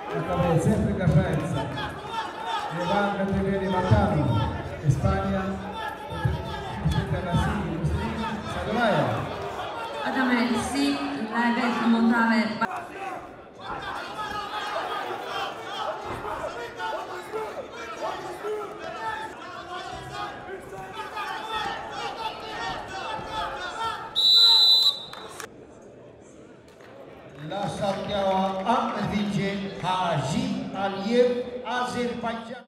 Acabei sempre Gafaenza. Levanta Teveni Matano. Spagna. Sadomaia. Adamelsi, Levet Montale. La salteaua Ahmedince Haji Aliyev, Azerbaycan.